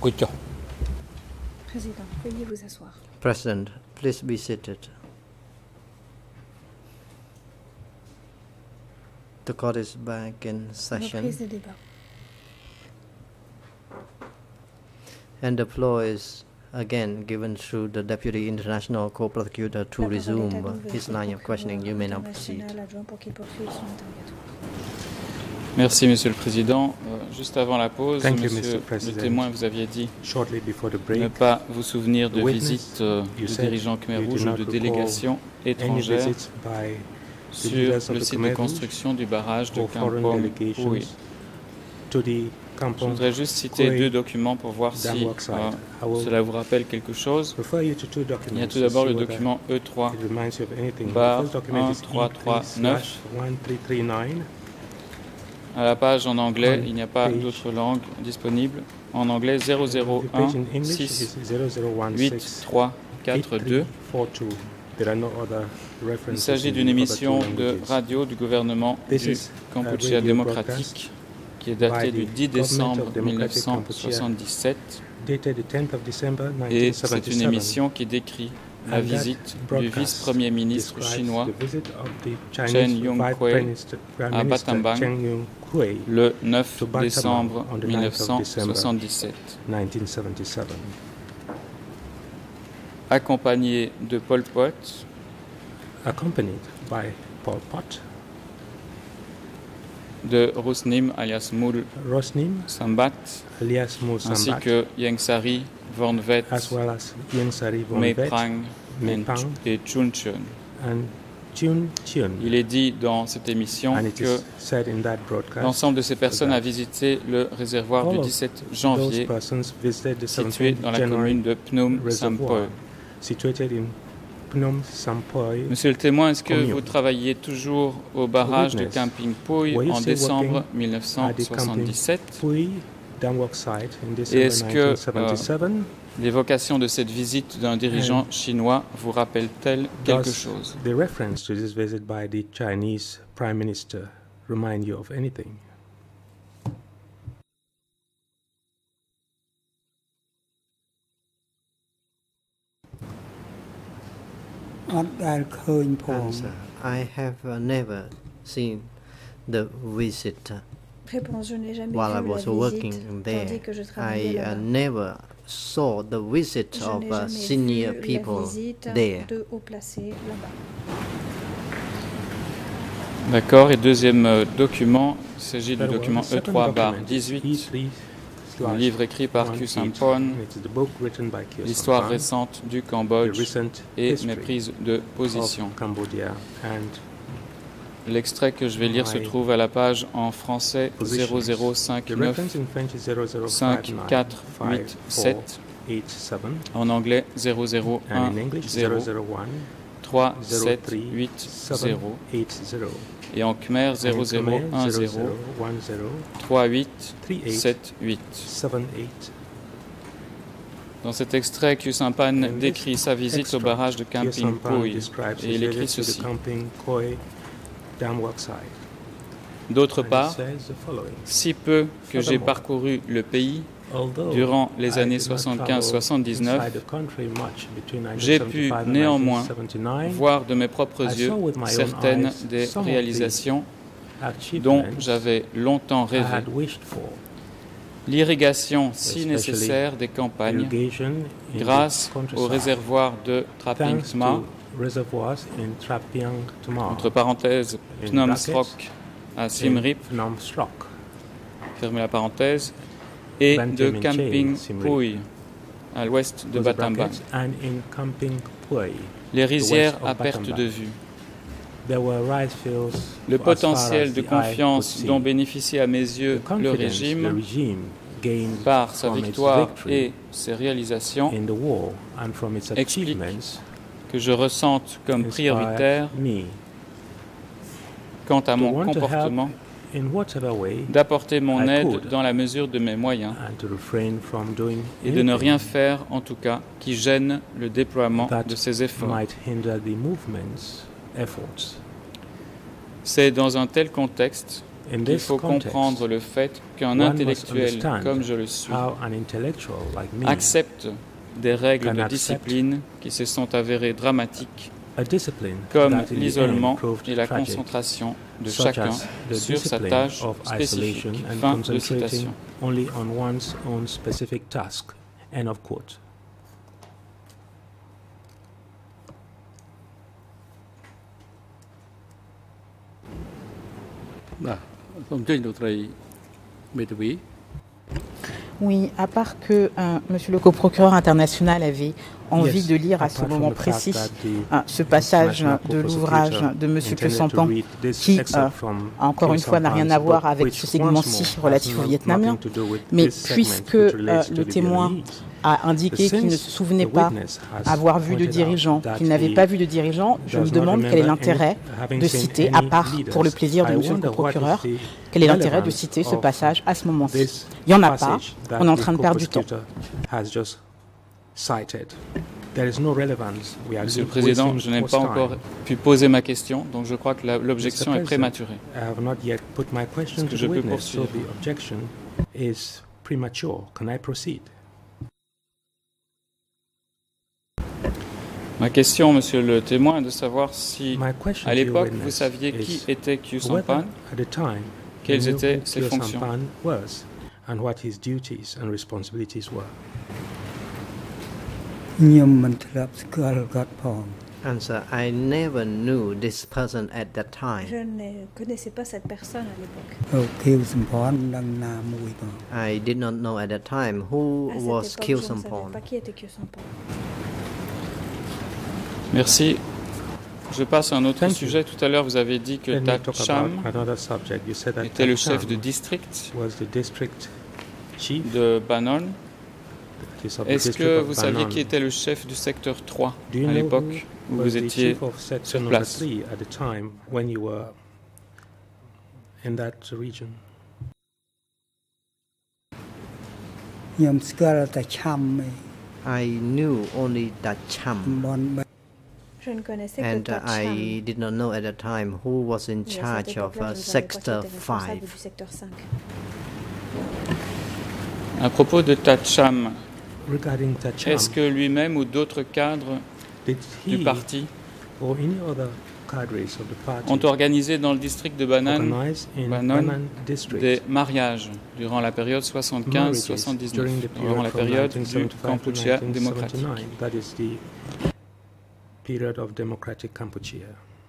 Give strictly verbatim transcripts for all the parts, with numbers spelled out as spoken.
Président, veuillez vous asseoir. President, please be seated. The court is back in session. Reprise des débats. And the floor is again given through the Deputy International Co-Prosecutor to La parole est à resume nouveau his au line of questioning. You may now proceed. international adjoint pour qu'il poursuive son interrogatoire. Merci, Monsieur le Président. Euh, juste avant la pause, Thank you, Monsieur Mister President. le témoin, vous aviez dit Shortly before the ne break, pas vous souvenir de The witness, visites euh, you de said dirigeants Khmer you do Rouge ou not de recall délégations any étrangères visits by the sur leaders of le the site de Khmer Rouge construction du barrage de or foreign Kampong delegations Pui. to the Je Kampong. voudrais juste citer Pui deux documents pour voir si Damwok site. euh, I will cela vous rappelle quelque chose. refer you to two Il y a documents tout to d'abord see le whether document E trois it reminds you of anything. The bar first document is one three three nine. E three one three three nine. à la page en anglais. On Il n'y a pas page- d'autre langue disponible. En anglais zéro zéro The un page in English six is zero zero one huit six trois quatre eight deux. three four two. There are no other Il references s'agit in d'une the other émission two de languages. radio du gouvernement This du is a Kampuchea radio démocratique qui est daté by du the dix décembre government of Democratic mille neuf cent soixante-dix-sept Dated the tenth of December et c'est une nineteen seventy-seven. émission qui décrit la And that visite du broadcast vice-premier ministre describes chinois the visit of the Chen Chinese Yong-kwei Vice Minister- Prime à Minister Battambang Chen Yong-kwei le neuf to Battambang décembre on the mille neuf ninth of cent December. soixante-dix-sept, nineteen seventy-seven. accompagné de Pol Pot, Accompanied by Pol Pot, de Rusnim alias Moul Rosnim, Sambat, alias Mul ainsi Sambat, que Yengsari, Vornvet, as well as Yang Sari Mei Vonvet Prang Meipang et Chun Chun. and Chun Chun. Il est dit dans cette émission And it que is said in that broadcast l'ensemble de ces personnes a visité le réservoir all du of dix-sept those janvier persons visited the situé seventeenth dans la January commune de Phnom reservoir Sampoi. situated in Phnom Sampoi. Monsieur le témoin, est-ce que Commune. vous travaillez toujours au barrage de Witness. Camping Pui Were you en still décembre working mille neuf cent at the soixante-dix-sept? Pui Damwok site in Et December est-ce que, nineteen seventy-seven. L'évocation de cette visite d'un dirigeant chinois vous rappelle-t-elle quelque Does chose? the reference to this visit by the Chinese Prime Minister remind you of anything? Answer. I have uh, never seen the visit uh, Réponse, je n'ai jamais while I vu la was visite working there. tandis que je travaillais I uh, là-bas. never saw the visit Je of n'ai uh, jamais senior vu people la visite there. de hauts placés là-bas. D'accord. Et deuxième euh, document, il s'agit du There was document a E second trois barre document, dix-huit, E three un livre écrit par one Khieu eight. Sampon, It is the book written by Khieu l'histoire Samphan, récente du the Cambodge recent et history mes prises de of position. Cambodia and L'extrait que je vais lire se My trouve à la page en français positions. zéro zéro The cinq reference neuf, in French is zero zero cinq five nine quatre five huit four sept, eight seven en anglais zéro zéro and un in English zéro zero zero one trois zero sept three huit seven zéro eight zero et en khmer zéro zéro un zéro one zero trois huit three eight sept huit. seven eight. Dans cet extrait, Khieu Samphan In this décrit sa visite au extract, barrage de Khieu Camping Samphan Pui describes et his il écrit visit to the ceci. Camping Koi Damwok site. D'autre And it part, says the following. si peu que j'ai Furthermore, parcouru le pays Although durant les I années did not soixante-quinze travel soixante-dix-neuf, inside the country much between j'ai nineteen pu seventy-five and néanmoins nineteen seventy-nine, voir de mes propres I yeux saw with my own certaines eyes des some of réalisations achievements dont j'avais longtemps I rêvé. had wished for. L'irrigation si Especially nécessaire des campagnes Irrigation in the grâce au countryside, réservoir de Traping thanks Tma, to reservoirs in Trapiang Tma, entre parenthèses in Phnom brackets, Srok à in Siem Reap, Phnom Srok, fermez la parenthèse, et Ban de Kim Camping Chain, Siem Reap, Pui à l'ouest de close Battambang. brackets, and in Camping Pui. Les rizières of à perte Battambang. de vue. There were rice fields Le for as far potentiel as de the eye could confiance see. dont bénéficie à mes yeux The le confidence the régime regime gained par sa from its victoire victory et ses réalisations in the war and from its explique achievements que je ressente comme inspired prioritaire me quant à to mon want to help comportement in whatever way d'apporter mon I aide could. dans la mesure de mes moyens and to refrain from doing et de ne anything rien faire en tout cas qui gêne le déploiement that de ces efforts. might hinder the movement's efforts. C'est dans un tel contexte In qu'il this faut context, comprendre le fait qu'un one must intellectuel understand comme je le suis how an intellectual like me, accepte des règles can de accept discipline qui se sont avérées dramatiques, a discipline comme that in the l'isolement end proved et la tragic, concentration de such chacun as the sur sa discipline tâche of spécifique. isolation and Fin de concentrating citation. only on one's own specific task. End of quote. Nah, សូមអញ្ជើញលោកស្រីមេធាវី Oui, à part que euh, Monsieur le coprocureur international avait envie Yes, de lire à ce apart from moment the fact précis that the euh, ce passage international de l'ouvrage co-prosecutor de Monsieur intended to Kyosampan, read this qui, excerpt euh, from encore une fois, n'a rien à Kyosampan's voir book, avec which ce once segment-ci more relatif has au no- vietnamien. nothing to do with Mais this segment puisque which euh, relates to le the témoin Vietnamese, a indiqué qu'il ne se souvenait the pas witness has avoir vu de pointed out dirigeant, that qu'il n'avait he pas vu de dirigeant, je me does not demande quel est remember l'intérêt any- having de seen citer, any à part leaders. pour le plaisir de I Monsieur le wonder what is coprocureur, the quel est l'intérêt de relevance citer ce of passage à ce moment-ci. this Il n'y en a pas, passage that on est en the train de perdre du temps. co-prosecutor has just cited. There is no relevance. We are Monsieur le wasting Président, je n'ai court's pas time. encore pu poser ma question, donc je crois que la- l'objection Mister est President, prématurée. I have not yet put my question Est-ce que to je the peux witness, so poursuivre? the objection is premature. Can I proceed? Ma question, Monsieur le témoin, est de savoir si, My question à to your l'époque, vous witness saviez qui is était Khieu whether Samphan, at the time quelles you knew étaient who ses Khieu fonctions. Samphan was and what his duties and responsibilities were. ខ្ញុំមិនធ្លាប់ស្គាល់គាត់ផង Answer: I never knew this person at that time. Je ne connaissais pas cette personne à l'époque. លោកខៀវសំផននឹងណាមួយផង I did not know at that time who À cette was époque, Khieu je ne savais Samphan. pas qui était Khieu Samphan. Merci. Je passe à un autre Thank you. sujet. Tout à l'heure, vous avez dit que Let me Tat talk Cham about another subject. You said that était le Tat chef Cham de district was the district chief de Banon. that is of the Est-ce district que of vous saviez Banon. qui était le chef du secteur trois Do you à know l'époque who où was vous the étiez chief of section sur number place? three at the time when you were in that region? ខ្ញុំស្គាល់តែឆាំឯង I knew only that តំ Cham, បន់បែ Je ne connaissais que and uh, Tat Cham. I did not know at that time who was in Et à cette charge of époque-là, uh, je ne savais pas qui Sector était responsable five. du secteur cinq. À propos de Tat Cham, Regarding Tat Cham, est-ce que lui-même ou d'autres cadres did du he parti or any other cadres of the party ont organisé dans le district de Banan organized in Banon Banan district des mariages durant la période marriages soixante-quinze soixante-dix-neuf, during the durant period la from période du nineteen seventy-five to Kampuchea nineteen démocratique. seventy-nine. That is the period of democratic Kampuchea.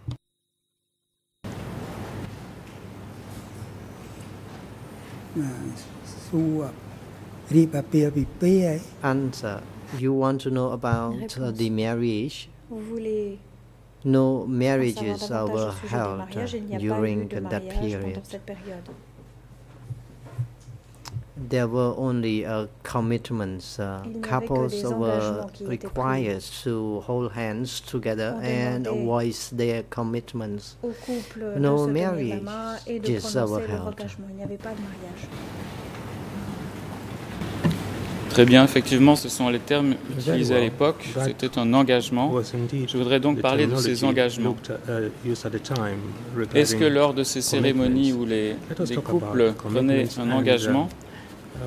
ណាសួររៀបអាពាហ៍ពិពាហ៍ឯង Answer: You want to know about uh, Réponse. the marriage? Vous voulez No en savoir marriages uh, davantage were au sujet des held mariages? Il n'y a pas eu during de that mariage period. pendant cette période. There were only uh, commitments. Uh, Il n'y avait que couples des were engagements qui étaient required to hold hands together On and demandait voice their commitments. Au couple No de se tenir la marriage main et de just prononcer were leur held. engagement. Il n'y avait pas de mariage. Très bien, effectivement, ce sont les termes utilisés à well. l'époque. That C'était un engagement. Was indeed Je voudrais donc the parler de terminology ces engagements. looked at, uh, used at the time Est-ce que regarding lors de ces cérémonies où les, Let us les talk couples about prenaient commitments un and, engagement, uh,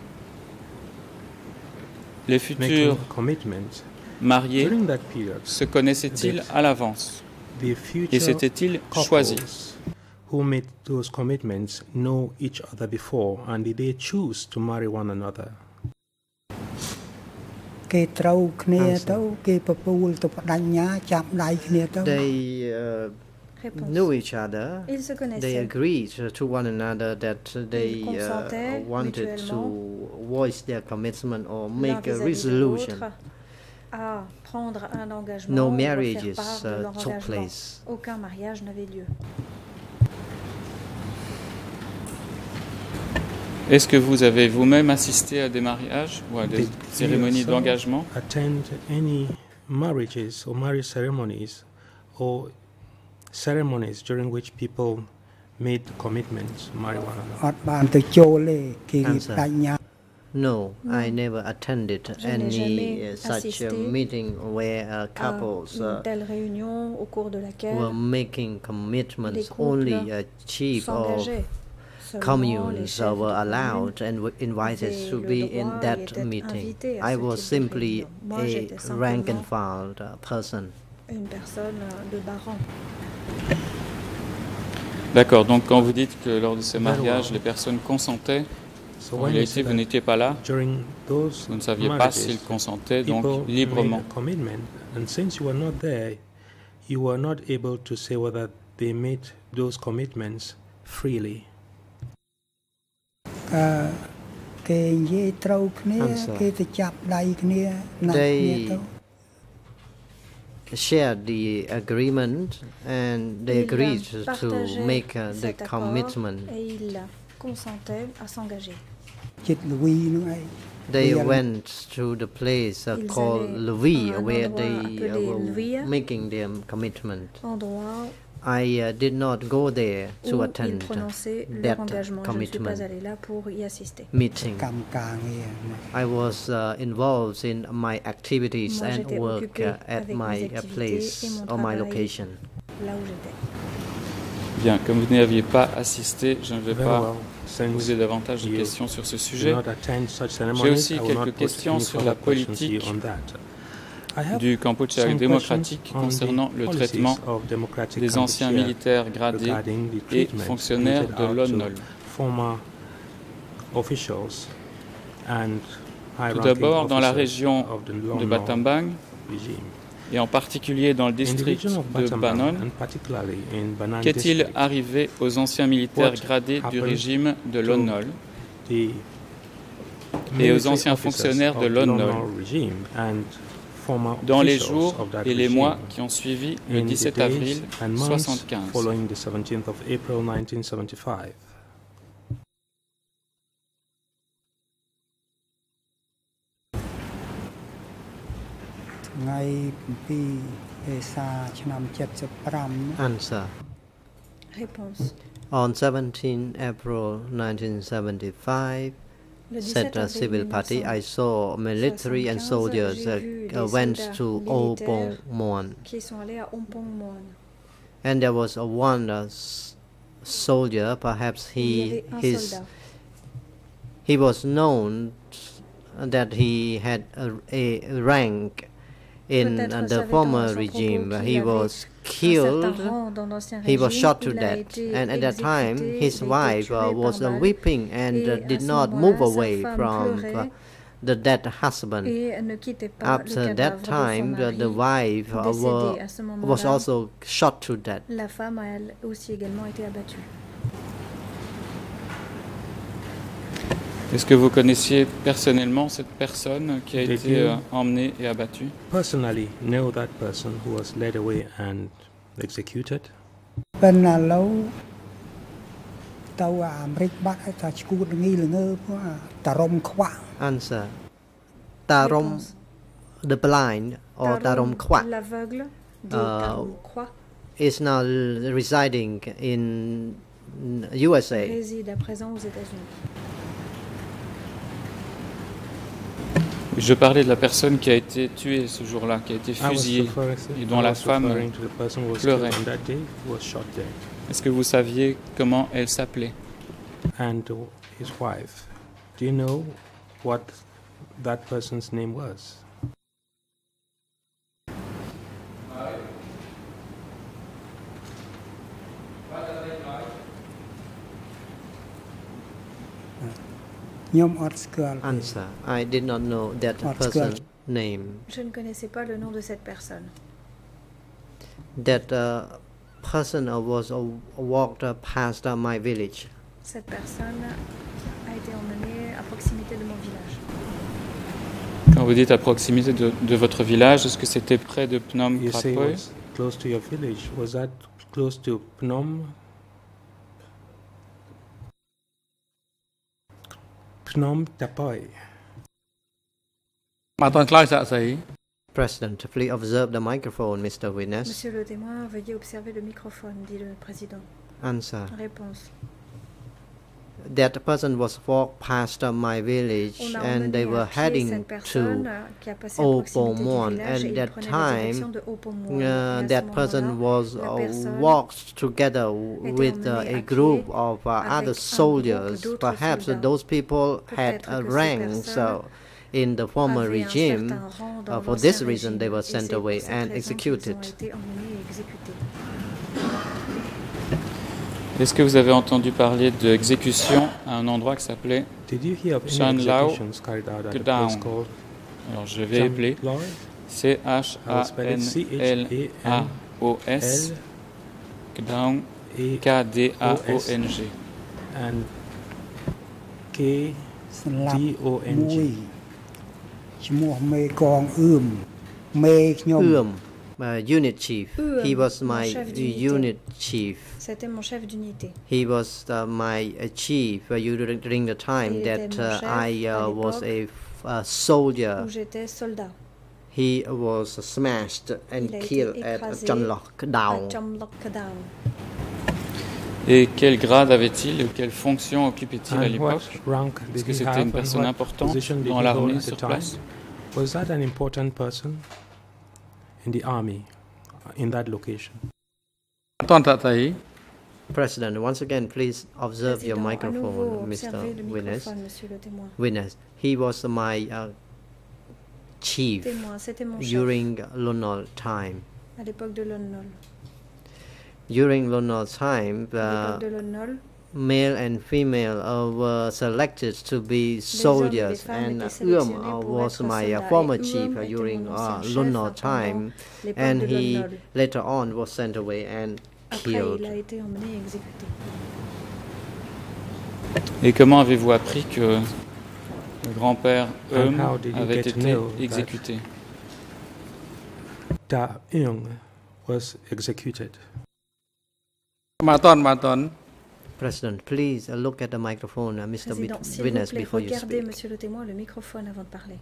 les making futurs commitments mariés during that period? se connaissaient-ils à l'avance The et future s'étaient-ils choisis? couples who made those commitments know each other before, and did they choose to marry one another? គេត្រូវគ្នា Answer. ទៅគេប្រពូលទៅបដញ្ញាចាប់ដៃគ្នាទៅ They uh, Réponse. knew each other. Ils se They connaissaient. agreed to one another that they uh, consentaient wanted to mutuellement. voice their commitment or L'un make a vis-à-vis de resolution. l'autre à prendre un engagement No ou à faire marriages part de uh, leur took engagement. place. Aucun mariage n'avait lieu. Est-ce que vous avez vous-même assisté à des mariages ou à des Did cérémonies you yourself d'engagement? attend any marriages or marriage ceremonies or ceremonies during which people made commitments to marry one another? អត់បានទៅចូលទេគេរៀប Answer. បដញ្ញា No, Non. I never attended Je n'ai any jamais uh, such a assisté meeting where uh, à couples une uh, telle réunion au cours de laquelle were making les commitments. couples Only a chief of s'engageaient. Seulement les communes uh, chefs de were communes allowed and were invited avaient to le be droit in et that étaient meeting. invités à I ce was type de simply réunion. Moi, a j'étais rank and simplement file uh, person. une personne euh, de bas rang. D'accord, donc quand vous dites que lors de ces Very mariages, well. les personnes consentaient, So en when you réalité, say vous that n'étiez pas là, during those vous ne saviez pas marriages, s'ils consentaient, people donc made librement. a commitment, and since you were not there, you were not able to say whether they made those commitments freely. អឺគេនិយាយត្រូវគ្នា Answer. គេទៅចាប់ដៃគ្នាណាត់គ្នាទៅ They shared the agreement and they Ils agreed to partageaient make uh, the cet accord commitment. et ils consentaient à s'engager. ចិត្តលវីនោះឯង They Real. went to the place uh, Ils called allaient Louis, à un where endroit they uh, appelé were Louis. making their commitment. Endroit I uh, did not go there to où ils attend prononçaient leur that engagement. Je ne suis pas commitment allée là pour y assister. meeting. កម្មការងារណា I was uh, involved in my activities Moi, and j'étais work occupée uh, at avec my mes uh, activités place et mon or my travail. location. Là où j'étais. Bien, comme vous n'y aviez pas assisté, je ne vais Very pas well. Since poser davantage de you questions sur ce do sujet. not attend such J'ai ceremonies, aussi I will quelques not put questions any sur further la questions to you politique on that. I have du Kampuchea some démocratique questions on the concernant le policies traitement of democratic des anciens Kampuchea militaires gradés regarding the et treatment fonctionnaires meted de out l'O to N O L. former officials and Tout high-ranking d'abord, dans la officers région of the de Lon Nol Battambang, regime. et en particulier dans le In the district region of de Battambang, Banon, and particularly in Banan qu'est-il district, arrivé aux anciens militaires What gradés du happened régime de l'O N O L the et aux military anciens officers fonctionnaires de of l'O N O Lon L Nol regime and former dans les officials jours of that et les regime mois qui ont suivi le in the dix-sept days avril and months soixante-quinze. following the seventeenth of April nineteen seventy-five. ថ្ងៃពីរឯសាឆ្នាំ75 Answer. Réponse. On seventeenth April nineteen seventy-five, Le said dix-sept the avril civil party, I saw military and soldiers uh, j'ai vu uh, des went soldats to militaires Opongmon. qui sont allés à Ompong Mon. And there was a one uh, s- soldier, perhaps Il y he avait un his soldat. he was known that he had a, a rank in Peut-être uh, ça the veut former dire dans son regime. propos He qu'il was Un certain killed. rang dans l'ancien He was régime, shot to il a death, été and at that time, exécuté, his il a été wife tué uh, par was uh, balle. weeping and Et uh, à did ce not moment-là, move sa away femme from pleurait uh, the dead husband. et elle ne quittait pas le After cadavre that de son time, the, the mari wife uh, décédé. were, À ce was moment-là, also shot to death. la femme a elle aussi également été abattue. Est-ce que vous connaissiez personnellement cette personne qui a Did été you- euh, emmenée et abattue? Personally, know that person who was led away and executed. ប៉ុន្តែឥឡូវទៅអាមេរិកបាត់ឲ្យថាឈួតល្ងីល្ងើព្រោះអាតារុំខ្វាក់ Answer. Tarom Réponse. the blind or Tarom Kwak l'aveugle de Uh, Tarom Kwa is now l- residing in U S A. réside à présent aux États-Unis. Je parlais de la personne qui a été tuée ce jour-là, qui a été I was fusillée. referring- et dont I la was femme referring to the person who was pleurait. killed on that day, who was shot dead, Est-ce que vous saviez comment elle s'appelait? and uh, his wife. Do you know what that person's name was? "ខ្ញុំអត់ស្គាល់ទេ Answer. I did not know that What's person's good? name. Je ne connaissais pas le nom de cette personne. That uh, person uh, was uh, walked uh, past uh, my village. Cette personne a été emmenée à proximité de mon village. Quand vous dites à proximité de, de votre village, est-ce que c'était près de Phnom You say it Krapoy? was close to your village. Was that close to Phnom? Phnom Tapoy. មកអត់ទាន់ឆ្លើយសាកសី President, please observe the microphone, Mister Witness. Monsieur le témoin, veuillez observer le microphone, dit le président. Answer. Réponse. that person was walked past uh, my village On a and they emmené were à pied heading cette personne to euh, qui a passé à proximité du Opomon. village et And il that prenait la direction time, de Opomon. uh, Et à ce that person moment-là, was la uh, personne walked together était with uh, emmenée a à group pied of uh, avec other un soldiers. groupe d'autres Perhaps soldats. those people had Peut-être uh, que ces ranks personnes uh, in the former avaient un regime. certain rang dans Uh, for l'ancien this reason, they régime. were Et c'est sent pour away cette and raison executed. qu'ils ont été emmenés et exécutés. Est-ce que vous avez entendu parler d'exécution à un endroit qui s'appelait Did you hear of any Shan Lao executions carried out at a Gdaung. place called Alors je vais épeler Chan Lao? C H A N L A O S Gdaung K D A O N G. And K ស្លាប់ D O N មួយ G. ឈ្មោះមេកងអឿមមេខ្ញុំ Um, uh, unit chief. Um, He was mon my chef uh, d'unité. unit chief. C'était mon chef d'unité. He was uh, my uh, chief uh, during during the time Il that était mon uh, chef I à uh, was a l'époque f- a soldier. Où j'étais soldat He was smashed and Il a été killed at écrasé Chanlok à Down. Chamlok Kadaung. Et quel grade avait-il et quelle fonction occupait-il à And what l'époque? rank Est-ce did que he c'était have une and personne what importante position did dans he hold l'armée at the sur time? place? Was that an important person in the army uh, in that location? តន្តតៃ President, once again, please observe your Président, à microphone, nouveau, Mister observez le Witness. microphone, monsieur le témoin. Witness. He was my uh, chief Témoin, c'était mon chef during Lunol time. à l'époque de Lon Nol. During Lunol time, À l'époque uh, de Lon Nol, male and female uh, were selected to be hommes et les soldiers, femmes and étaient uh, Um sélectionnés uh, pour was être my uh, soldats. former Et chief Um uh, était during mon uh, ancien chef Lunol pendant time, l'époque and de he Lon Nol. later on was sent away and Après, killed. il a été emmené et exécuté. Et comment avez-vous appris que le grand-père And Eum how did you avait get to été know that- exécuté? Da Eung was executed. មកតនមកតន President, please uh, look at the microphone, uh, Mister Wit- Président, s'il vous Witness, plaît, before you regardez, speak. monsieur le témoin, le microphone avant de parler.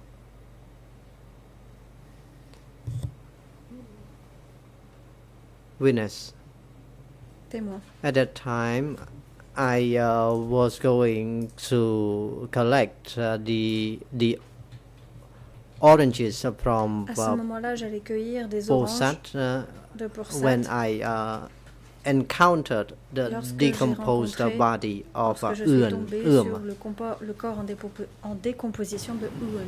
Witness. Témoin. At that time, I uh, was going to collect uh, the the oranges from À ce uh, moment-là, j'allais cueillir des oranges Posat uh, de Porsat when I uh, encountered the Lorsque j'ai decomposed rencontré- body of uh, lorsque je suis Eun, tombée Eum. sur le, compo- le corps en, dépo- en décomposition de Eun.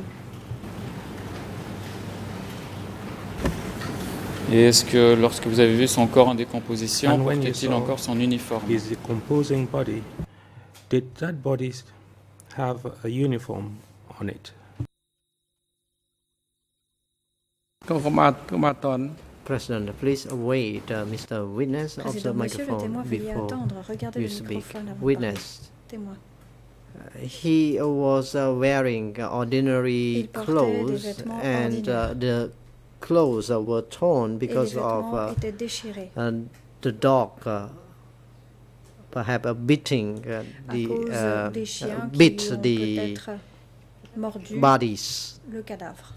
Et est-ce que lorsque vous avez vu son corps en décomposition, And when you portait-il saw encore son uniforme? His decomposing body, did that body have a uniform on it? ក៏ក៏មកក៏មកតន President, please wait, uh, Mister Witness, of the Président, monsieur le témoin, microphone veuillez before attendre. Regardez you le speak. microphone avant de Witness. parler. Témoin. He was uh, wearing uh, ordinary Il portait des clothes, vêtements and uh, ordinaires. the clothes uh, were torn Et les because of vêtements uh, étaient déchirés uh, the dog, uh, perhaps uh, beating uh, à the cause uh, des chiens uh, qui beat ont the peut-être mordu bodies. le cadavre.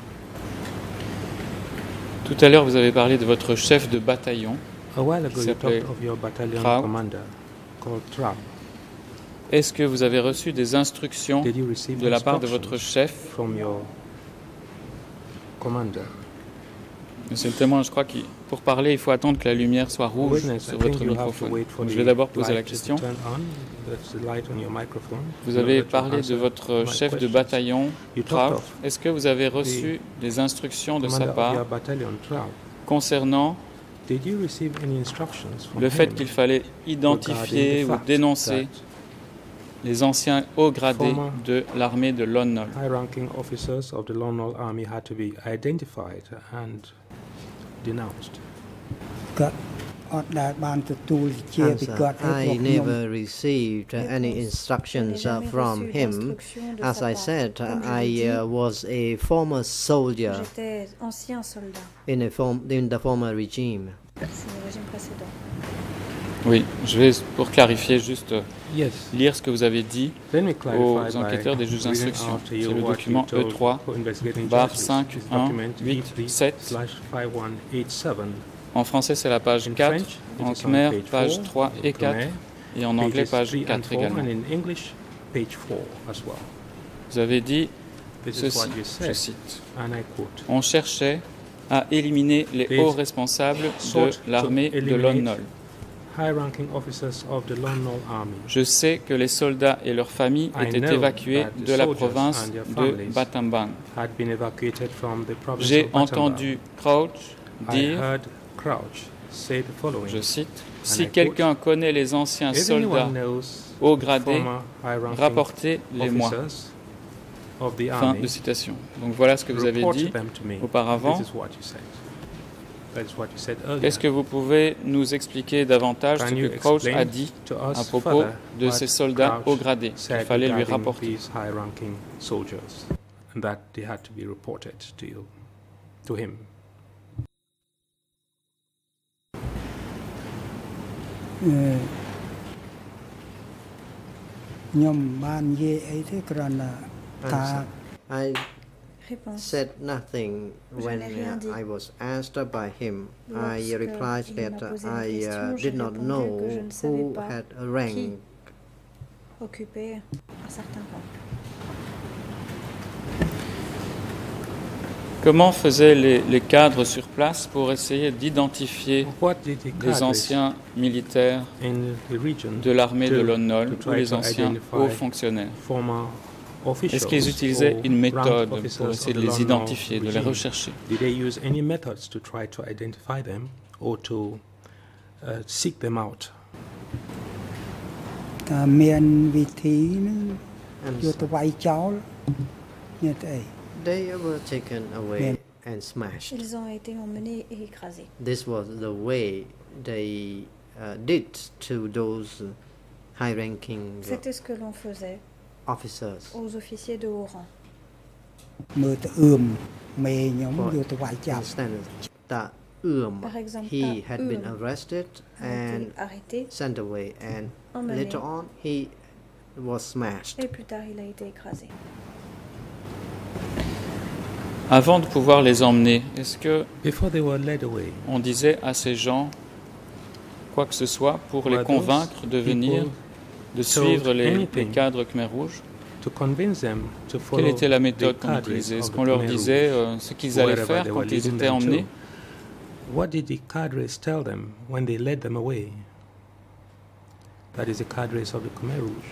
Tout à l'heure, vous avez parlé de votre chef de bataillon. A while ago, you s'appelait talked of your battalion Trau. commander called Trau. Est-ce que vous avez reçu des instructions Did you receive de la part de votre instructions chef? from your commander? Monsieur le témoin, je crois que pour parler, il faut attendre que la lumière soit rouge Witness, I sur think votre you have to microphone. wait for Donc, je the vais d'abord poser la light to question. turn on. That's the light on your microphone. Vous In avez order to parlé de answer votre my chef de questions. bataillon, You Trau. talked of Est-ce que vous avez reçu des instructions de sa commander of your part battalion, Trau. concernant Did you receive any instructions from le fait him qu'il fallait identifier regarding the ou fact dénoncer that les anciens hauts gradés Former- de l'armée de Lon Nol? high-ranking officers of the Lon Nol Army had to be identified and denounced? គាត់អត់ដែលបានទទួលជាពី Answer. គាត់ឲ្យពួក I ខ្ញុំ never received uh, any Réponse. instructions Je n'ai uh, jamais from reçu him. d'instructions de As sa I part. said, uh, Comme je l'ai I dit, uh, was a former soldier j'étais ancien soldat. in a form in the former regime. C'est le régime précédent. Oui, je vais, pour clarifier, juste euh, Yes. lire ce que vous avez dit Let me clarify aux by enquêteurs des juges reading d'instruction. out to C'est you le what document you E told trois, co-investigating barre judges. cinq, It's un, document huit, E three sept. slash five one eight seven. En français, c'est la page In quatre. French, it En is on khmer, page page four, trois et Khmer, quatre. et en anglais page three and quatre four, également. and in English, page four as well. Vous avez dit This is ceci, what you je said, cite. and I quote. On cherchait à éliminer les They hauts responsables de sought to l'armée de eliminate Lon Nol. High-ranking officers of the Lon Nol Army. Je sais que les soldats et leurs familles I étaient know évacués that the de la soldiers province and their de families Battambang. Had been evacuated from the province J'ai of Battambang. entendu Crouch I dire, heard Crouch say the following. je cite, I si quote, quelqu'un connaît les anciens If soldats anyone knows haut the gradés, former high-ranking rapportez-les-moi. officers of the Fin army, de citation. Donc voilà ce que vous avez report dit them to me. auparavant. This is what you said. That is what you said earlier. Est-ce que vous pouvez nous expliquer davantage Can ce you que Crouch explain a dit to us à propos further de what ces soldats Crouch haut gradés qu'il said fallait lui regarding rapporter? these high-ranking soldiers, and that they had to be reported to you, to him. Uh, ខ្ញុំបាននិយាយអីទេគ្រាន់តែថា I Réponse. said nothing when n'ai rien dit. uh, I was asked by him. I Lorsque replied il that m'a posé I une question, uh, j'ai did not répondu know que je ne savais who pas had a rank. Occuper un certain rang. Comment faisaient les, les cadres sur place pour essayer d'identifier What did the les cadres anciens militaires in the region de l'armée de to- Lon Nol to ou try les to anciens identify hauts fonctionnaires? former officials Est-ce qu'ils utilisaient or une ranked méthode officers pour essayer of de the les Lon Nol identifier, de les regime? rechercher? Did they use any methods to try to identify them or to uh, seek them out? ថាមានវិធីហ្នឹង And យកទៅវាយចោលនេះទៅអី they were taken away and smashed. Ils ont été emmenés et écrasés. This was the way they uh, did to those high-ranking C'était ce que l'on faisait officers. aux officiers de haut rang. មើលទៅអឿមមេខ្ញុំយកទៅវាយចោល Understand that Um, Par exemple, he Ta had been Um arrested A and été arrêté sent away, and Emmené. later on he was smashed. et plus tard il a été écrasé. Avant de pouvoir les emmener, est-ce que Before they were led away, on disait à ces gens quoi que ce soit pour les were those convaincre de venir, people de suivre les, les anything cadres Khmer Rouge? to convince them to follow Quelle était la méthode the qu'on cadres utilisait? Est-ce of qu'on the leur Khmer disait Rouge, euh, ce qu'ils allaient wherever faire they quand were ils leading étaient them emmenés? to? What did the cadres tell them when they led them away? That is the cadres of the Khmer Rouge.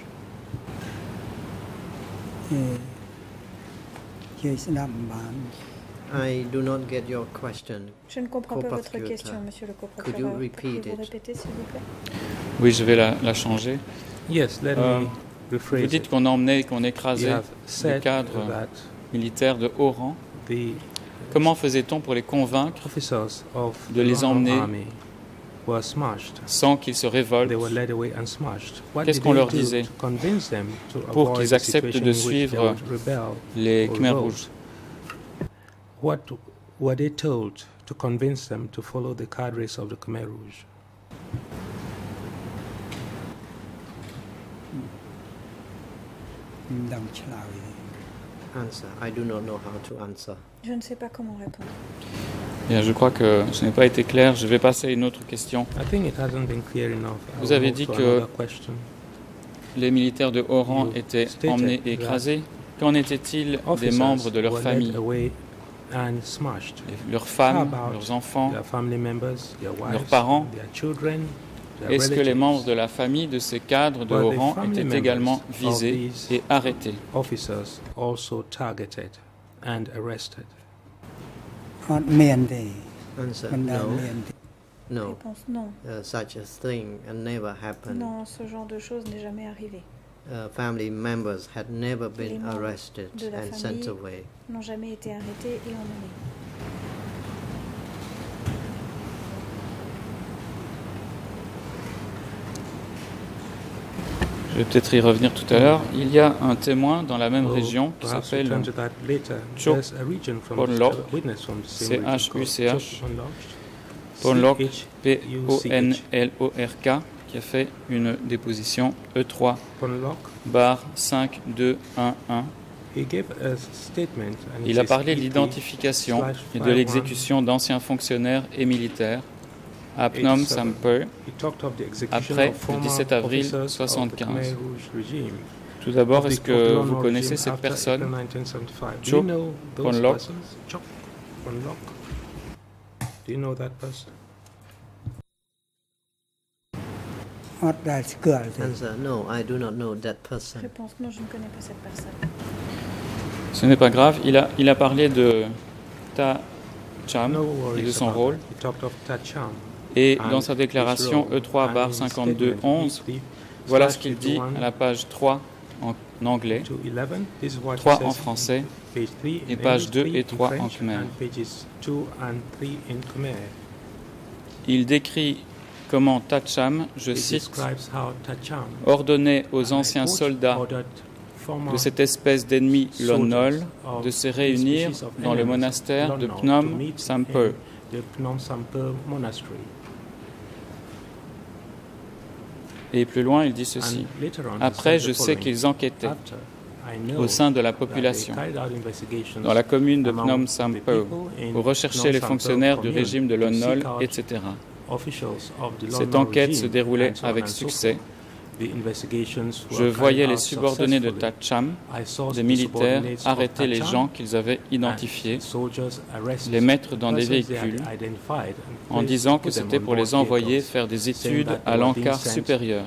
ជួយស្ដាប់មិនបាន I do not get your question. Je ne comprends pas votre Co-prosecutor. question, monsieur le Could you coprocureur. repeat Pouvez-vous it? répéter, s'il vous plaît? Oui, je vais la, la changer. Yes, let Euh, me Vous rephrase dites it. qu'on emmenait, qu'on You écrasait have les said cadres that militaires de haut rang. the Comment faisait-on pour les convaincre officers of de the les Lon Nol emmener army were smashed. sans qu'ils se révoltent, They were led away and smashed. What Qu'est-ce did qu'on they leur do disait to convince them to pour avoid qu'ils the acceptent situation de in which they suivre would rebel les or Khmer revolt? Rouges? What were they told to convince them to follow the cadres of the Khmer Rouge? មិនដឹងឆ្លើយ Answer. I do not know how to answer. Je ne sais pas comment répondre. Bien, je crois que ce n'est pas été clair. Je vais passer à une autre question. I think it hasn't been clear enough. I Vous will avez move dit to que- another question. Les militaires de haut rang You étaient stated emmenés et that écrasés. Qu'en était-il des Officers membres de leur were famille, led away and smashed. les- leurs femmes, How about leurs enfants? Their family members, their wives, parents? their children, their Est-ce que les relatives. membres de la famille de ces cadres de Were haut the rang family étaient members également of visés these et arrêtés? officers also targeted and arrested? អត់មានទេ Answer. មិនដែល No. មានទេ No. Réponse non. Uh, such a thing uh, never happened. Non, ce genre de choses n'est jamais arrivé. Uh, family members had never Les been membres arrested de la and sent famille away. n'ont jamais été arrêtés et emmenés. Je vais peut-être y revenir tout à l'heure. Il y a un témoin dans la même We'll région qui perhaps s'appelle return to that later. Chok There's a region from Ponlok, a witness from the same C region H U C called H, Chok Ponlok, Ponlok, C H P O N L O R K, qui a fait une déposition E trois Ponlok. barre cinq deux un un. He gave a statement and it Il a says parlé de E P l'identification slash et de five one. l'exécution d'anciens fonctionnaires et militaires à Phnom Eight seven. Sampher It après le dix-sept avril mille neuf cent soixante-quinze. Tout d'abord, est-ce que vous connaissez cette personne, Chok Won-lok? Do you know that person? Answer, no, I do not know that person. Réponse, non, je ne connais pas cette personne. Ce n'est pas grave, il a, il a parlé de Ta Cham et de son rôle. Et dans sa déclaration E trois barre cinquante-deux onze, voilà ce qu'il dit à la page trois en anglais, trois en français et pages deux et trois en khmer. Il décrit comment Ta Cham, je cite, ordonnait aux anciens soldats de cette espèce d'ennemi Lon Nol de se réunir dans le monastère de Phnom Sampeur. Et plus loin, il dit ceci. Après, je sais qu'ils enquêtaient au sein de la population, dans la commune de Phnom Sampeur, pour rechercher les fonctionnaires du régime de Lon Nol, et cetera. Cette enquête se déroulait avec succès. Je voyais les subordonnés de Ta Cham, des militaires, arrêter les gens qu'ils avaient identifiés, les mettre dans des véhicules, en disant que c'était pour les envoyer faire des études à l'Ankar supérieur.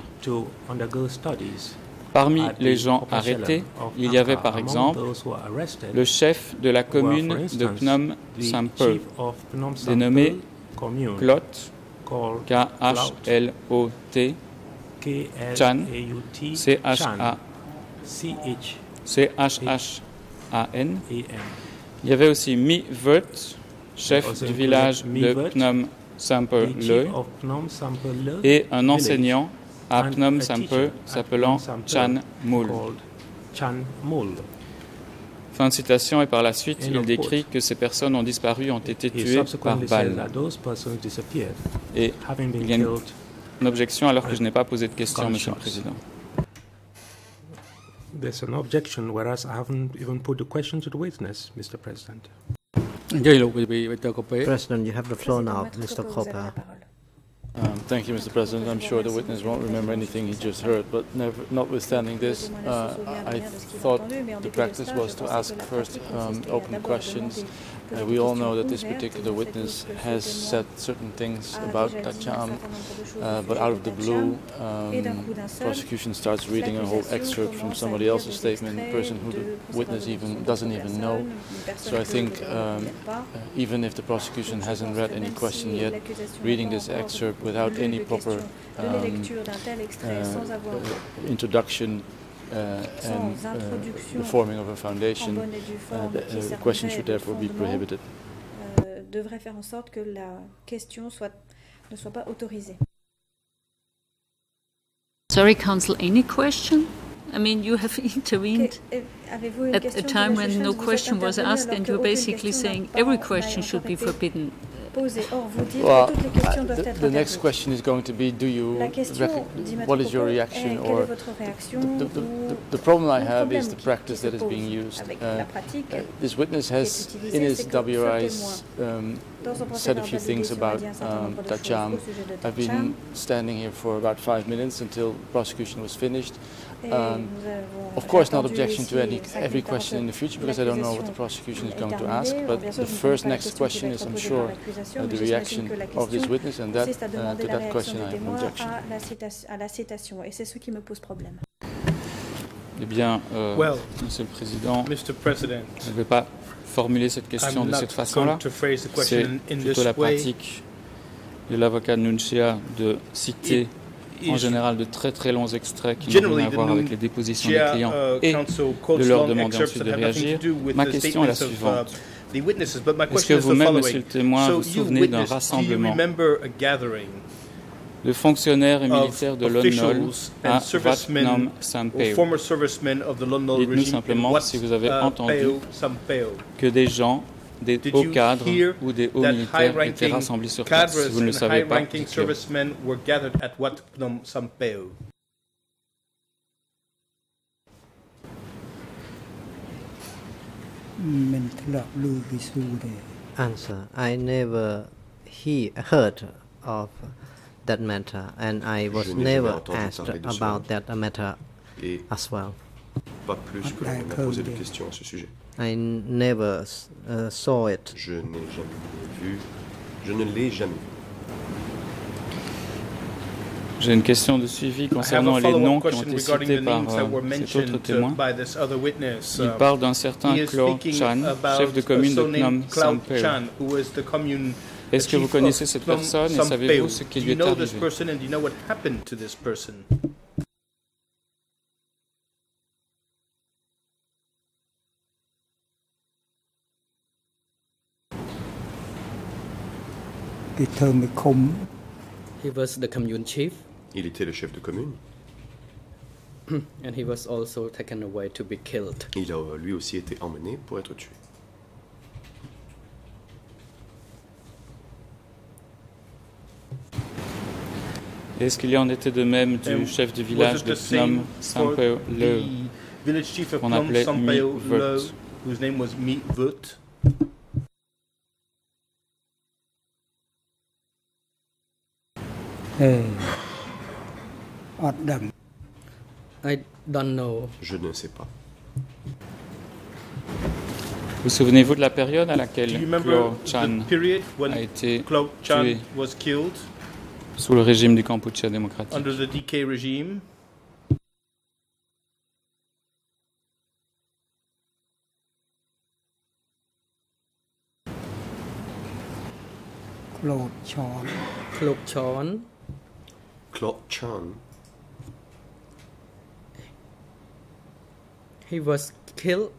Parmi les gens arrêtés, il y avait par exemple le chef de la commune de Phnom Sampeur, dénommé Klot, K H L O T, Chan, C H A C H H A N. Il y avait aussi Mi Vert, chef du village de Phnom Sampeur Le, et un enseignant à Phnom Sampeur s'appelant Chan Mul. Fin de citation, et par la suite, il décrit que ces personnes ont disparu, ont été tuées par balle. Et il y a une, une objection alors que je n'ai pas posé de question, Monsieur le Président. There's an objection, whereas I haven't even put the question to the witness, Mister President. President, you have the floor now, Mister Kopa. Um, thank you, Mister President. I'm sure the witness won't remember anything he just heard, but never, notwithstanding this, uh, I thought the practice was to ask first um, open questions. Uh, we all know that this particular witness has said certain things about Ta Cham, uh, but out of the blue, um, prosecution starts reading a whole excerpt from somebody else's statement, a person who the witness even doesn't even know. So I think um, uh, even if the prosecution hasn't read any question yet, reading this excerpt without any proper um, uh, introduction Uh, and uh, the forming of a foundation, uh, the, uh, the question should therefore be prohibited. Euh, devrait faire en sorte que la question soit, ne soit pas autorisée. Sorry, Counsel, any question? I mean, you have intervened at a time when no question was asked, and you're basically saying every question should be forbidden. Well, uh, the, the next question is going to be, do you what is your reaction, or the, the, the, the problem I have is the practice that is being used. Uh, uh, this witness has, in his W R Is, um, said a few things about um, Ta Cham. I've been standing here for about five minutes until prosecution was finished. Um, of course, not objection to any every question in the future, because I don't know what the prosecution is going to ask. But the first next question is, I'm sure, uh, the reaction of this witness, and that uh, to that question I have an objection. Eh bien, euh, well, Monsieur le Président, je ne vais pas formuler cette question de cette façon-là. C'est plutôt la pratique de l'avocat Nunchia de citer en général de très très longs extraits qui n'ont rien à voir avec les dépositions des clients et de leur demander ensuite de réagir. Ma question est la suivante. Est-ce que vous-même, Monsieur le témoin, vous souvenez d'un rassemblement de fonctionnaires et militaires de Lon Nol à Wat Phnom Sampeur? Dites-nous simplement si vous avez entendu que des gens, des hauts cadres ou des hauts militaires étaient rassemblés sur place. Si vous ne le savez pas, dites-le. Answer, I never he heard of that matter, and I was never asked about that matter as well. Pas plus que l'on m'a posé de questions à ce sujet. I never uh, saw it. Je n'ai jamais vu. Je ne l'ai jamais vu. J'ai une question de suivi concernant les noms qui ont été cités par euh, cet autre témoin. Il parle d'un certain Klo Chan, chef de commune de Phnom Sampeo. Est-ce que vous connaissez cette personne et savez-vous ce qui lui est arrivé? He was the commune chief. Il était le chef de commune. And he was also taken away to be killed. Il a lui aussi été emmené pour être tué. Est-ce qu'il y en était de même du chef du village de Phnom Sampeo Le, qu'on appelait Mi Vut? Whose name was Mi Vut? I don't know. Je ne sais pas. Vous souvenez-vous de la période à laquelle Klo Chan a été tué sous le régime du Kampuchea démocratique? Under the D K regime. Klo Chan. Klo Chan. Klo Chan. He was killed.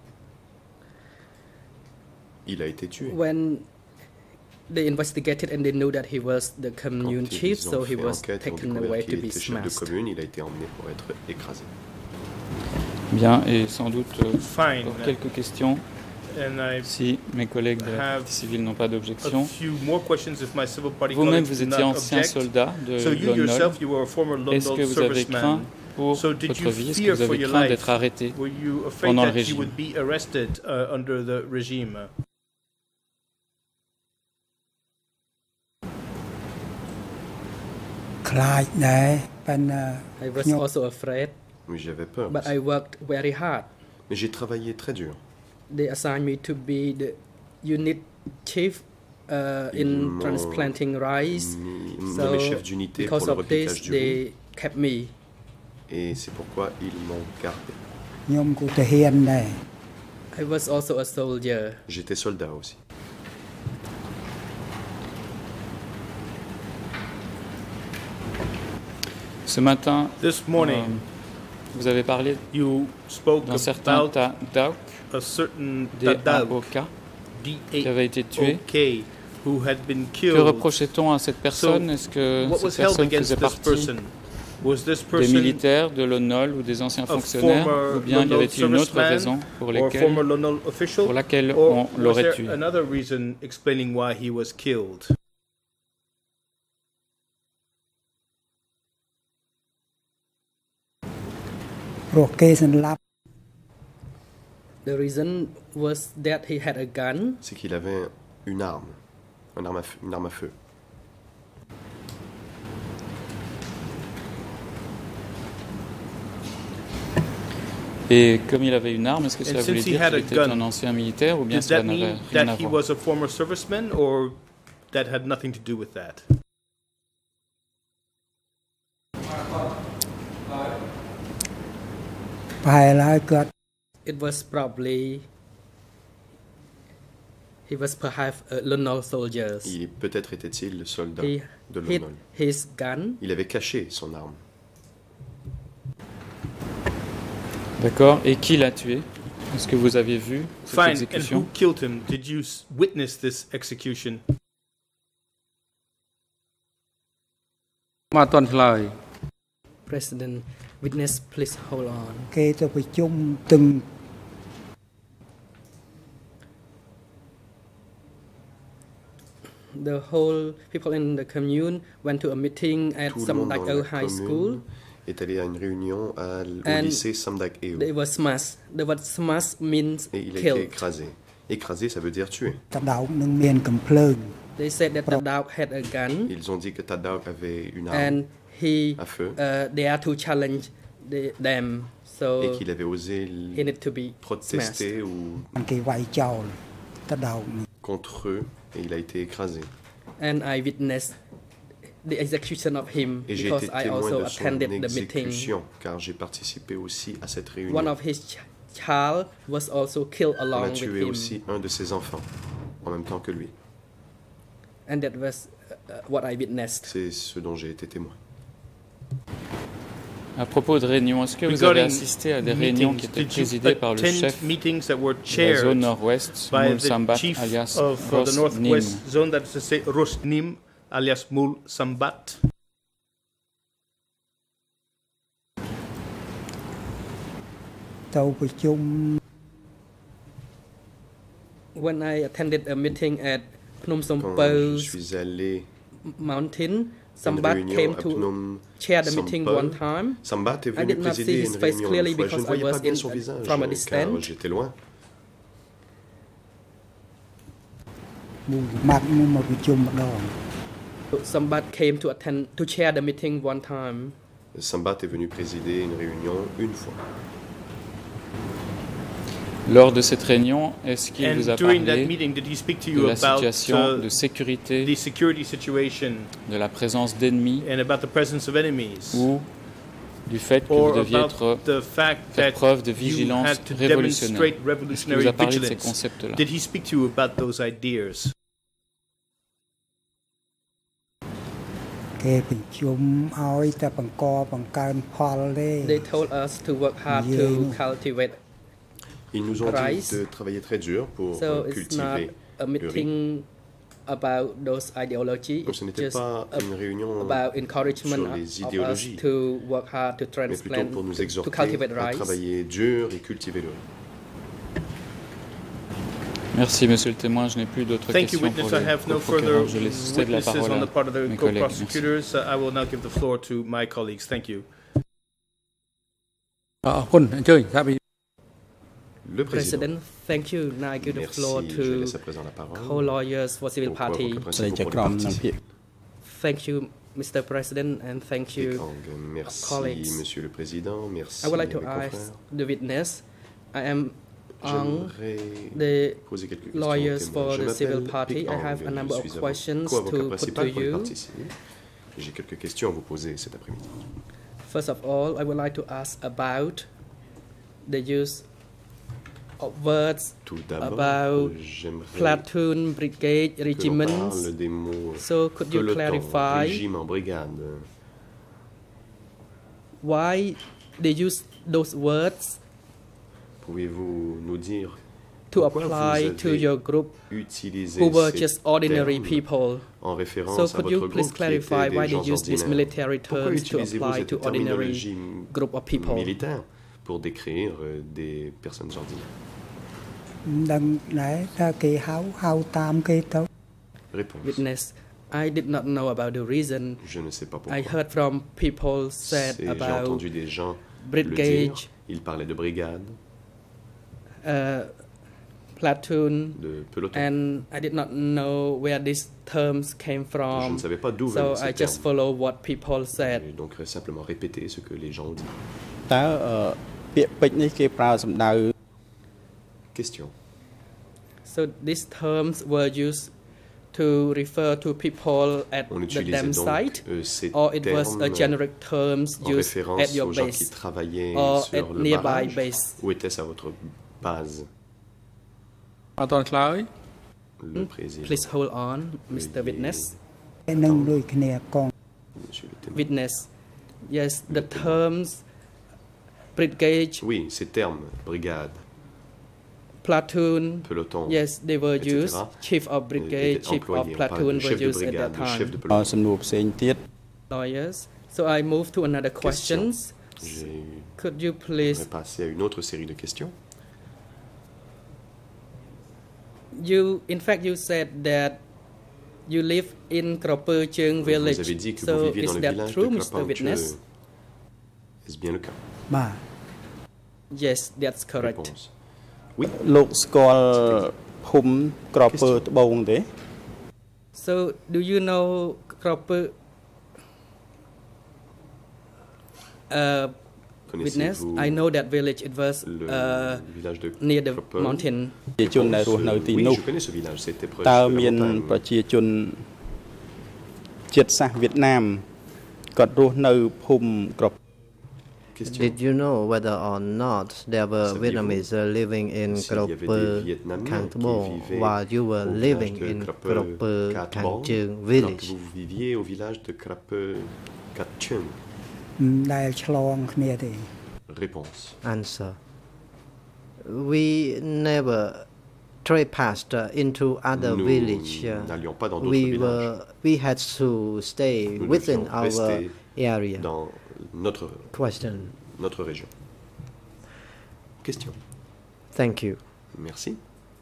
Il a été tué. When they investigated and they knew that he was the commune chief, so he was taken away to be smashed. Chef de commune, il a été emmené pour être écrasé. Bien, et sans doute euh, pour quelques questions. Si mes collègues de la partie civile n'ont pas d'objection. Vous-même, vous étiez ancien soldat de Lon Nol. Est-ce que vous avez craint pour votre vie? Est-ce que vous avez craint d'être arrêté pendant le régime? I was also afraid. Oui, j'avais peur. But I worked very hard. Mais j'ai travaillé très dur. They assigned me to be the unit chief uh, in transplanting rice. So chef d'unité pour le repiquage du riz. Kept me. Et c'est pourquoi ils m'ont gardé. I was also a soldier. J'étais soldat aussi. Ce matin, This morning, euh, vous avez parlé d'un certain Ta Dauk, des avocats qui avait été tué. Que reprochait-on à cette personne? Est-ce que cette personne faisait partie des militaires de Lon Nol ou des anciens fonctionnaires, ou bien y avait-il une autre raison pour, lesquelles, pour laquelle on l'aurait tué? The reason was that he had a gun. C'est qu'il avait une arme, une arme à feu. Une arme à feu. Et comme il avait une arme, est-ce que cela voulait dire qu'il était un ancien militaire ou bien cela n'avait rien à voir? It was probably he was perhaps a Lon Nol soldier. Il peut-être était-il le soldat he de Lon Nol. His gun. Il avait caché son arme. D'accord. Et qui l'a tué? Est-ce que vous avez vu cette Fine. exécution? And who killed him? Did you witness this execution? President, witness, please hold on. The whole people in the commune went to a meeting at Samdak Eo High School. Est allé à une réunion à, au lycée Samdak Eo. They were smashed. The word smash means Et il a killed. été écrasé. Écrasé, ça veut dire tuer. They said that Tadaw had a gun. Ils ont dit que Tadaw avait une arme and he, à feu. Uh, dare to challenge the, them. So et qu'il avait osé he need to be protester ou contre eux et il a été écrasé. And I witnessed the execution of him et j'ai because été I témoin also de son attended the meeting. exécution car j'ai participé aussi à cette réunion. One of his ch child was also killed along On a with tué him. aussi un de ses enfants en même temps que lui. And that was uh, what I witnessed. C'est ce dont j'ai été témoin. À propos de réunions, est-ce que vous avez assisté à des réunions qui étaient présidées par le chef de la zone nord-ouest, Mul Sambat, alias Ros Nim? alias Mul Sambat? When I attended a meeting at Phnom Som Peau mountain, Sambat came to chair the meeting one time. Sambat est I venu did not see présider his une face réunion clearly une fois. Je ne because I voyais pas was bien in, son visage from a car distance. j'étais loin. Sambat came to attend to chair the meeting one time. Sambat est venu présider une réunion une fois. Lors de cette réunion, est-ce qu'il vous a parlé meeting, did he speak to de you la about, situation uh, de sécurité, the security situation, de la présence d'ennemis, and about the presence of enemies, ou du fait que vous deviez être, faire preuve de vigilance révolutionnaire? Est-ce qu'il vous a parlé de ces concepts-là? Did he speak to you about those ideas? They told us to work hard to cultivate Ils nous ont rice. dit de travailler très dur pour So cultiver it's not a meeting about those ideology. Donc ce n'était Just pas une réunion about encouragement sur les of us idéologies, to work hard to mais plutôt transplant, pour nous to exhorter cultivate à rice. travailler dur et cultiver le riz. Merci, monsieur le témoin. Je n'ai plus d'autres Thank you, questions witness. pour I le have no further co-procureur. Je laisse céder la witnesses parole on the part of à the mes collègues. Merci. co-prosecutors. Uh, I will now give the floor to my colleagues. Thank you. Le président. President, thank you. Now I give the Merci, floor je to laisse à présent la parole co-lawyers for civil aux party. co-avocats principaux pour le parti. Thank you, Mister President, and thank you, Ekong, merci, colleagues. Monsieur le Président. Merci, I would like mes to confrères. ask the witness. I am Ang, J'aimerais the poser quelques questions lawyers au témoin. for Je the civil m'appelle party. Pik I Ang, have a number je of suis questions co-avocat to put to principal pour le you. parti civil. J'ai quelques questions à vous poser cet après-midi. First of all, I would like to ask about the use of words Tout d'abord, about j'aimerais platoon, brigade, que l'on regiments. parle des mots So could you peloton, clarify régime en brigade. why they use those words Pouvez-vous nous dire to pourquoi apply vous to avez your group utilisé who were ces just ordinary termes people? en référence So à could votre you groupe please qui clarify était why des they gens use these ordinaires? military Pourquoi terms to utilisez-vous apply cette to ordinary terminologie group of people? militaire pour décrire euh, des personnes ordinaires? Réponse. Witness, I did not know about the reason. Je ne sais pas pourquoi. I heard from people said C'est- J'ai about entendu des gens brigade, le dire. Ils parlaient de brigade, uh, platoon, de peloton. and I did not know where these terms came Je from. ne savais pas d'où So venaient I ces just termes. follow what people said. J'ai donc simplement répété ce que les gens ont dit. តើអឺពាក្យពេចន៍នេះគេប្រើសម្ដៅ Question. So these terms were used to refer to people at On the utilisait dam donc site, euh, ces or it was a termes generic terms en used référence at your aux gens qui base travaillaient or sur at le nearby barrage, base. ou était-ce à votre base? អត់តឆ្លើយ Le président. Please hold on, Mister Witness. Monsieur le témoin. Witness, yes, the terms brigade, Oui, ces termes, brigade, platoon, peloton, yes, they were et cetera, used. Chief of brigade, étaient chief of employés. On parle platoon de were chef de used at that brigade, de chef time. de អ peloton. សំណួរផ្សេងទៀត Lawyers. So I move to another questions. J'ai Could you please, vais passer à une autre série de questions. you, in fact, you said that you live in Kroper Cheung Vous village. avez dit que vous So viviez is dans le that village true, de Mister Krapang Witness? Cheu. Est-ce bien le cas? Yes, that's correct. Réponse. Oui. លោកស្គាល់ភូមិក្រពើត្បូងទេ So, do you know Kroppe? Uh, witness, I know that village. It was uh, near the mountain. ជនដែលរស់នៅទីនោះតើមានប្រជាជនជាតិសាសន៍វៀតណាមគាត់រស់នៅភូមិក្រប Did you know whether or not there were Vietnamese living in Krop Khang Thbong while you were living in Krop Khang Cheung village? Vous viviez au village de Krop Kat Cheung. Réponse. Answer. We never trespassed into other Nous village. n'allions pas dans d'autres We villages. were we had to stay Nous within devions our rester area. dans notre Question. notre région. Question. Thank you. Merci.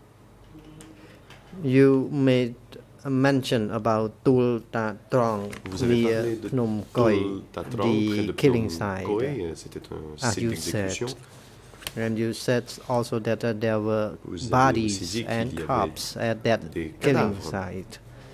You made a mention about Tul Ta Trong Vous avez near parlé de Phnom Koy, Tul Ta Trong, près the de killing Phnom site. Koy. C'était un As site you d'exécution. said, and you said also that uh, there were Vous avez bodies aussi dit qu'il and y avait corpses at that des killing cadavres site.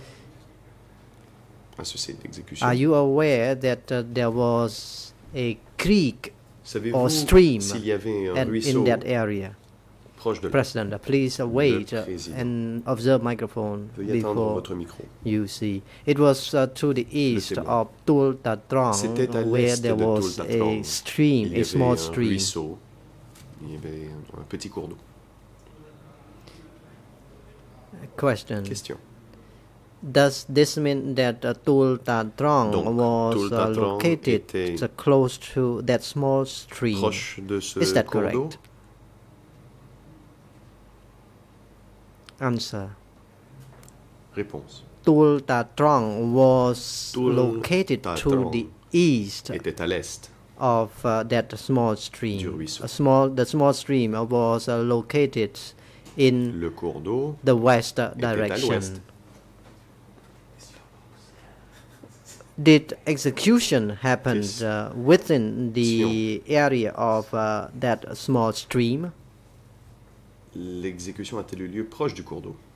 À ce site d'exécution. Are you aware that uh, there was a creek Savez-vous or stream s'il y avait un at, ruisseau in that area? proche de là? President, uh, please uh, wait uh, président. and observe microphone Veuillez attendre before votre micro. you see. It was uh, to the east témoin. of Tul Ta Trong C'était à where l'est there de was Tul Ta a Trong. stream, Il y a avait small un stream. ruisseau. Il y avait un petit cours d'eau. Question. Question. Does this mean that uh, Tul Ta Trong Donc, was Tul Ta uh, Trong located était uh, close to that small stream? Proche de ce Is that cours d'eau? correct? Answer. Réponse. Tul Ta Trong was Tul located Ta to Trong the east était à l'est of uh, that small du stream. ruisseau. A small, the small stream was uh, located in Le cours d'eau the west uh, était à direction. l'ouest. Did execution happen uh, within the area of uh, that small stream? L'exécution a-t-elle eu lieu proche du cours d'eau?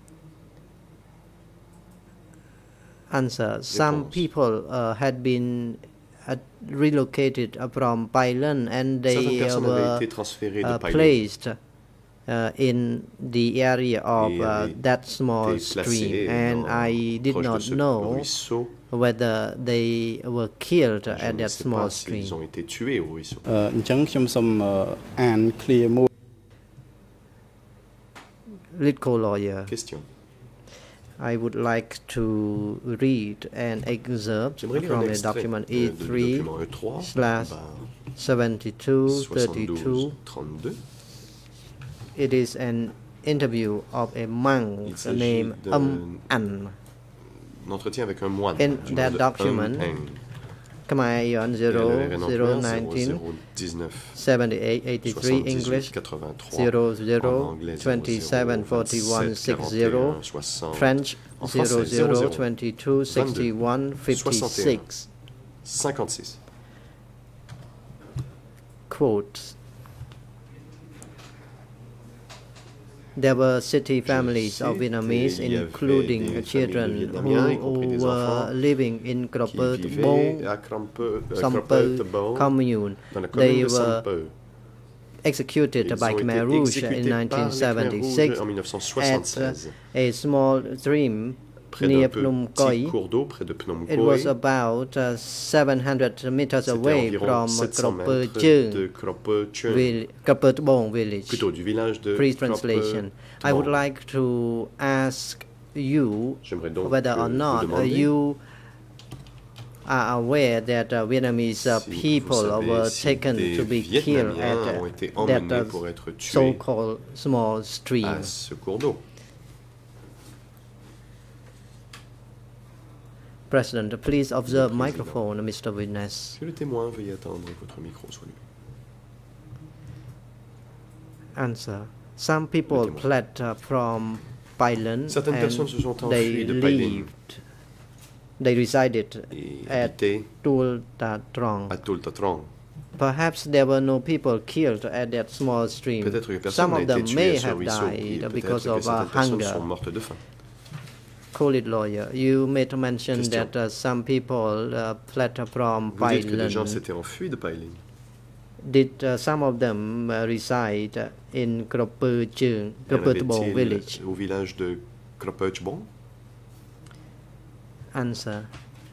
Answer. Some people uh, had been uh, relocated uh, from Pailan and they Certaines uh, personnes avaient were été transférées de uh, Pailan. placed uh, in the area of Et uh, avaient that small été stream, placées and dans- I did proche de not ce know ruisseau. whether they were killed Je at ne that sais small pas stream. s'ils ont été tués au ruisseau. អញ្ចឹងខ្ញុំសូមអាន clear មួយ Litco lawyer. Question. I would like to read an excerpt J'aimerais lire from un the extrait document de- E du three document E trois, slash seventy-two thirty-two. soixante-douze trente-deux. It is an interview of a monk Il s'agit named d'un- Um An. Un entretien avec un moine. In du nom that de document, Um Eng. Khmer Yuan Et zero le révérend zero Khmer, nineteen zéro dix-neuf seventy-eight eighty-three English quatre-vingt-trois, zero en zero anglais, twenty-seven forty-one vingt-sept, sixty soixante, French en zero français, zero zéro twenty-two sixty-one fifty-six. cinquante-six. Quotes. There were city families of Vietnamese, il y avait including des children familles de Vietnamiens, y compris who des were enfants, living in Krop qui vivaient Bong à Krampe- à Sampo Krampe-Bong, commune. dans la commune They de were Sampo. executed Ils by ont été Khmer Rouge exécutés in par les nineteen Khmer Rouges seventy-six en mille neuf cent at soixante-seize. a small stream Près near d'un Phnom petit Koy. cours d'eau près de Phnom It Koy. was about uh, seven hundred meters C'était away environ from sept cents Krop mètres de Cheung, Krop Cheung, vil- Krop Bong village. plutôt du village de Free Krop translation. I would Bong. like to ask you J'aimerais donc whether que or vous not uh, demander you are aware that uh, Vietnamese uh, si vous people savez were si taken des to be killed Vietnamiens at ont uh, été that emmenés uh, pour être tués so-called small stream. à ce cours d'eau. President, please observe microphone, Mister Witness. Que le témoin veuille attendre que votre micro soit allumé. Answer. Some people fled uh, from Pailan Certaines and personnes se sont they enfuies de Pailan lived, they resided et at habitaient Tul Ta Trong. à Tul Ta Trong. Perhaps there were no people killed at that small stream. Peut-être que Some personne n'a of été them tué may à ce have ruisseau et died peut-être because que of uh, certaines personnes hunger. sont mortes de faim. College lawyer, you made a mention Question. that uh, some people uh, fled from Vous dites que des gens Pailen. s'étaient enfuis de Pailing. Did uh, some of them uh, reside uh, in Kroperchung, Kropertbong village? Au village de Kropertbong? Answer.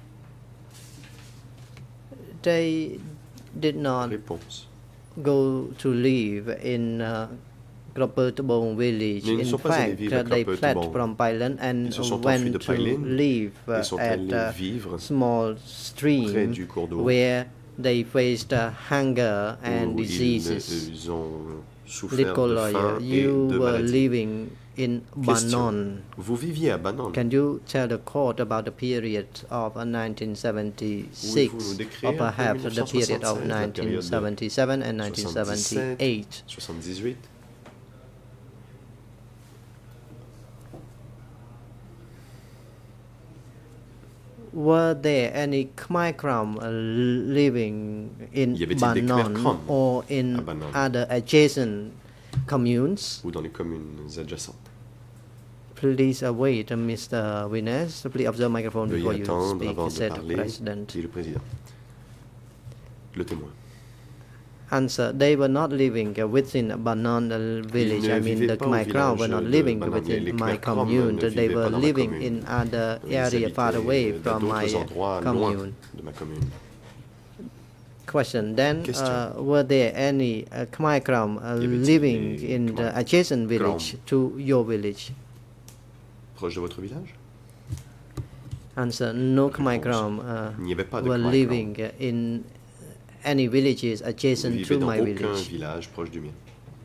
They did not Réponse. go to live in uh, Kropertbong village. Mais ils ne in sont pas allés fact, vivre à uh, they fled Kropertbong. from Pailen and Ils se sont enfuis went de to Pailen. live uh, Ils sont at allés a vivre small près stream du cours d'eau where they faced uh, hunger and où diseases. Ils, ils ont souffert Little de lawyer, faim et you de were maladie. living in Question. Banon. Vous viviez à Banon. Can you tell the court about the period of uh, nineteen seventy-six, Pouvez-vous nous décrire or perhaps the period of mille neuf cent soixante-seize, la période nineteen seventy-seven and de nineteen seventy-eight? soixante-dix-huit. Were there any Khmer Krom uh, living in Y avait-il des Khmer Banon Krom or in à Banon? other adjacent communes? Ou dans les communes adjacentes. Please uh, wait, uh, Mister Witness. Please observe the microphone before Veuillez you attendre speak, avant de said the parler, President. dit le président. Le témoin. Answer. They were not living uh, within Banon uh, village. ne I mean, vivaient the pas au Khmer Krom were village not de living Banon. within Les my Khmer Krom commune. ne They vivaient were pas dans ma living commune. in other Ils area far away habitaient dans from my d'autres endroits loin commune. de ma commune. Question. Then, Question. uh, were there any uh, Khmer Krom uh, Y avait-il living des in the Khmer adjacent village to your village? Proche de votre village? Answer. No Khmer Krom uh, Il n'y avait pas de were Khmer living uh, in any villages Vous adjacent vivez to dans my aucun village. village proche du mien.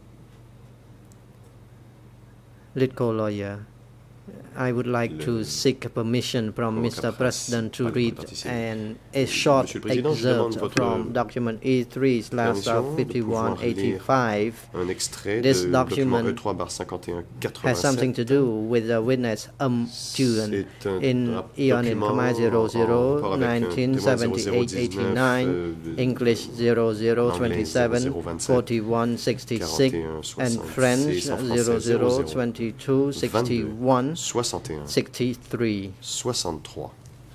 Little lawyer, I would like to seek permission from Mister President to read an, a short excerpt from document E three slash fifty-one eighty-five. This document has something to do with the witness Um Chuen in Eonin Khmer zero zero nineteen seventy-eight eighty-nine, English zero zero twenty-seven forty-one sixty-six, and French zero zero twenty-two sixty-one sixty-three. soixante-trois.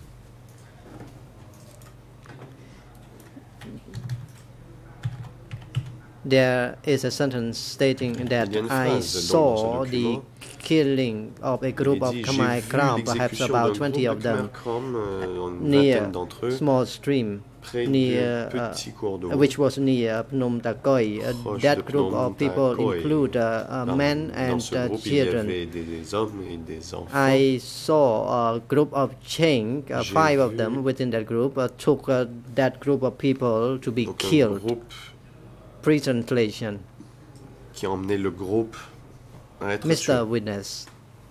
There is a sentence stating that I saw the killing of a group of Khmer Krom, perhaps about twenty of them, near small stream, near, uh, which was near Phnom Takoi. Uh, that group of people include uh, uh, men and uh, children. I saw a group of Ching, uh, five of them within that group, uh, took uh, that group of people to be killed. Pre-translation. Qui a emmené le groupe à être Mister tué. Witness,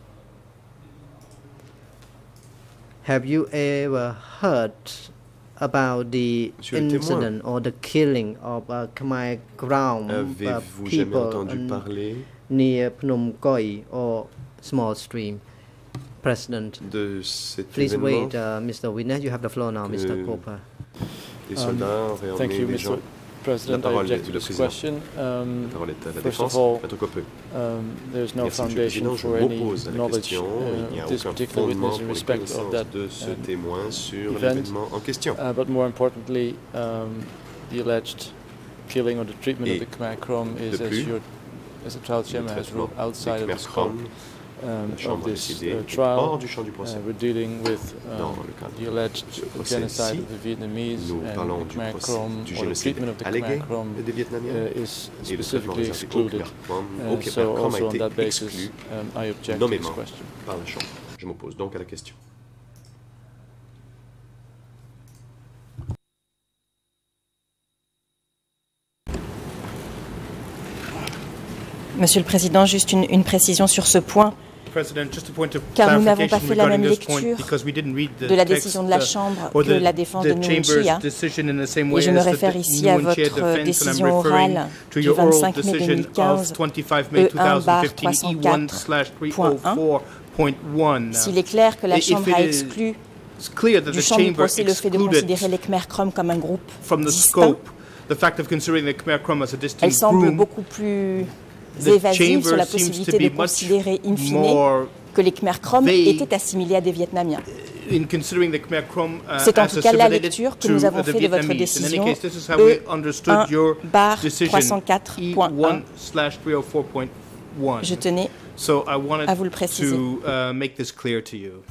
have you ever heard about the Monsieur le incident or the killing of uh, Khmer Krom uh, Avez-vous jamais people entendu parler near Phnom Koi or small stream? President, de cet please événement wait, uh, Mister Witness. You have the floor now, Mister que Cooper. Les soldats avaient Um, thank emmené you, les Mister gens. President, I object to this question. Um, La parole est à la first défense. of all, Maître Copeux. um, there's no Merci, Monsieur le foundation Président. Je for any m'oppose à la knowledge question. Il n'y uh, a of this aucun particular fondement witness in pour les respect of connaissances that de ce um, témoin sur event. l'événement en question. Uh, but more importantly, um, the alleged killing or the treatment Et of the Khmer Krom is, de as, plus, your, as the trial chairman has ruled, outside of the Khmer scope Krom, um, la Chambre of a this décidé, uh, est trial. hors du champ du procès. Uh, we're dealing with Dans um, le cadre the alleged du procès genocide ici, of the Vietnamese nous and parlons the du, Khmer procès, Krom, du or the génocide treatment of the allégué Khmer Krom des Vietnamiens uh, is et le traitement specifically réservé au excluded. Khmer Krom, Uh, au Khmer so Krom a also on été that basis, exclu um, I object to this nommément question. par la Chambre. Je m'oppose donc à la question. Monsieur le Président, juste une, une précision sur ce point, car nous n'avons pas fait la même lecture de la décision de la Chambre que la défense de Nguyen Chia, et je me réfère ici à votre décision orale du vingt-cinq mai deux mille quinze, E un barre trois cent quatre point un. S'il est clair que la Chambre a exclu du champ du procès le fait de considérer les Khmer Krom comme un groupe distinct, elle semble beaucoup plus évasive sur la possibilité de considérer in fine que les Khmer Krom étaient assimilés à des Vietnamiens. In considering the Khmer Krom, uh, c'est en tout cas la lecture que nous avons fait de votre décision E un trois cent quatre point un. Je tenais so I wanted à vous le préciser. To, uh, make this clear to you.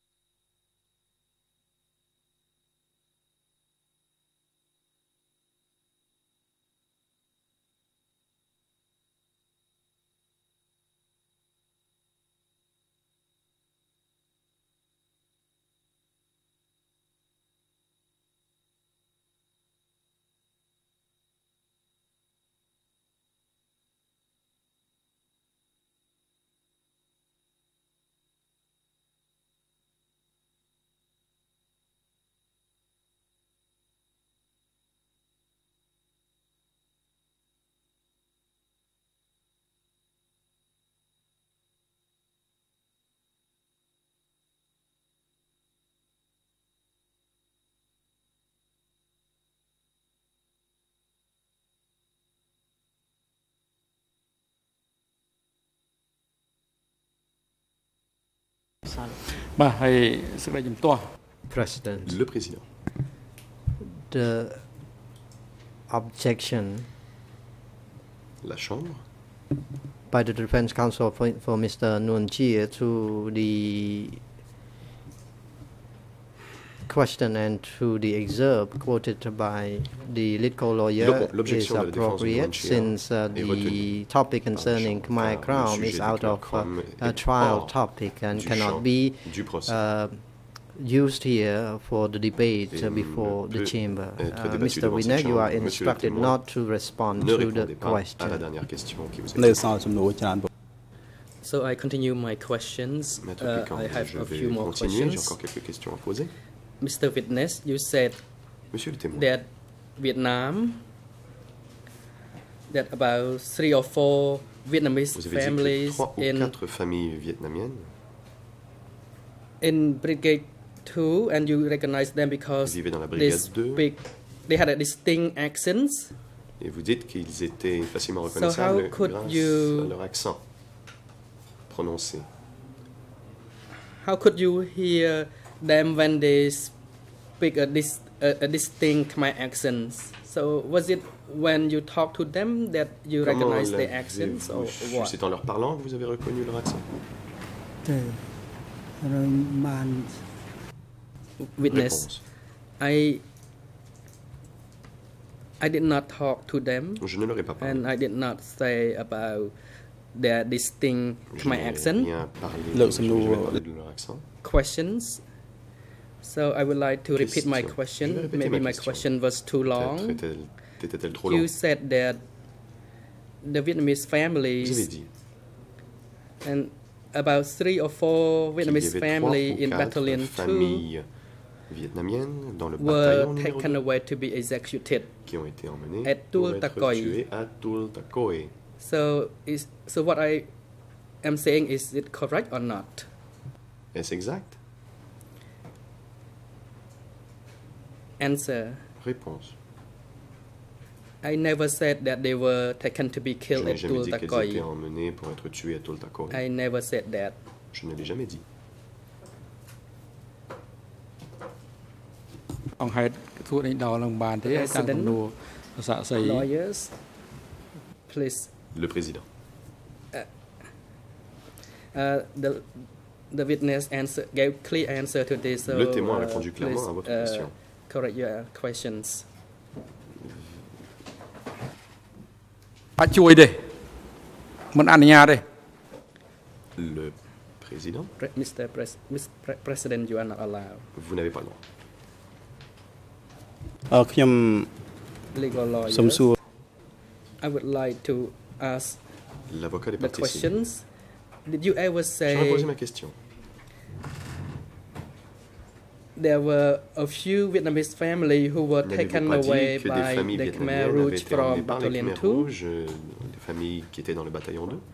President, le président. The objection La Chambre by the Defense Counsel for, for Mister Nguyen Chia to the question and to the excerpt quoted by the legal lawyer is appropriate since uh, the topic concerning Khmer Krom is out of uh, a trial topic and cannot be uh, used here for the debate uh, before the chamber. Uh, Mister Vinay, you are instructed not to respond to the question. So I continue my questions. Uh, I have a few more questions. Mister Witness, you said that Vietnam, that about three or four Vietnamese families in, in Brigade two, and you recognize them because they speak, they had a distinct accents. Et vous dites qu'ils étaient facilement reconnaissables so grâce you, à leur accent prononcé. How could you hear them when they speak a, dis, a, a distinct Khmer accent? So was it when you talk to them that you Comment recognize their accents or what? C'est en leur parlant que vous avez reconnu leur accent. Witness, I I did not talk to them. Je ne leur ai pas parlé. And I did not say about their distinct Khmer accent. Questions. So I would like to repeat my question. Maybe my question was too long. You said that the Vietnamese families and about three or four Vietnamese families in Battalion two were taken away to be executed at Tuol Takoy. So, is so what I am saying, is it correct or not? Est-ce exact? Answer. Réponse. I never said that they were taken to be killed at Tuol Takoy. Pour être tués à Tuol Takoy. I never said that. Je ne l'ai jamais dit. Lawyers, please. Le président. Uh, uh, the, the witness answer, gave clear answer to this. So, Le témoin a uh, répondu clairement please, à votre uh, question. Correct your questions. Le président. Pre Mister Pres Mister Pre President, you are not allowed. Vous n'avez pas le droit. Legal lawyer. I would like to ask the questions. Did you ever say ma question. There were a few Vietnamese families who were taken away by the Khmer Rouge from Battalion two? Les familles qui étaient dans le bataillon deux?